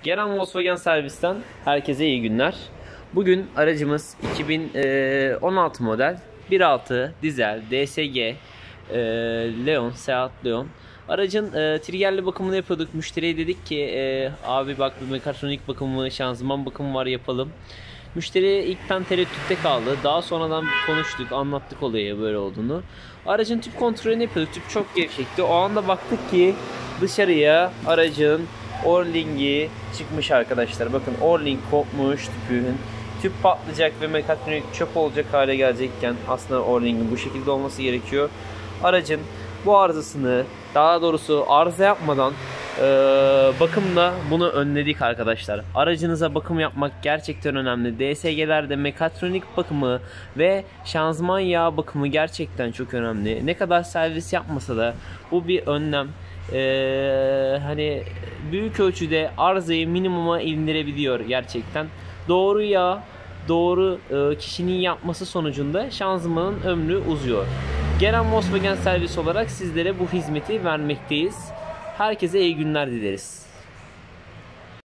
Genel Volkswagen Servis'ten herkese iyi günler. Bugün aracımız 2016 model 1.6 dizel DSG Leon, Seat Leon. Aracın triggerli bakımını yapıyorduk. Müşteriye dedik ki abi bak bir mekatronik bakımı, şanzıman bakımı var, yapalım. Müşteri ilkten tereddütte kaldı. Daha sonradan konuştuk, anlattık olayı böyle olduğunu. Aracın tüp kontrolünü yapıyorduk. Tüp çok gevşekti. O anda baktık ki dışarıya aracın Orling'i çıkmış arkadaşlar. Bakın Orling kopmuş tüpün. Tüp patlayacak ve mekatronik çöp olacak hale gelecekken aslında Orling'in bu şekilde olması gerekiyor. Aracın bu arızasını, daha doğrusu arıza yapmadan bakımla bunu önledik arkadaşlar. Aracınıza bakım yapmak gerçekten önemli. DSG'lerde mekatronik bakımı ve şanzıman yağ bakımı gerçekten çok önemli. Ne kadar servis yapmasa da bu bir önlem. Hani büyük ölçüde arızayı minimuma indirebiliyor gerçekten. Doğru yağ, doğru kişinin yapması sonucunda şanzımanın ömrü uzuyor. Genel Volkswagen servis olarak sizlere bu hizmeti vermekteyiz. Herkese iyi günler dileriz.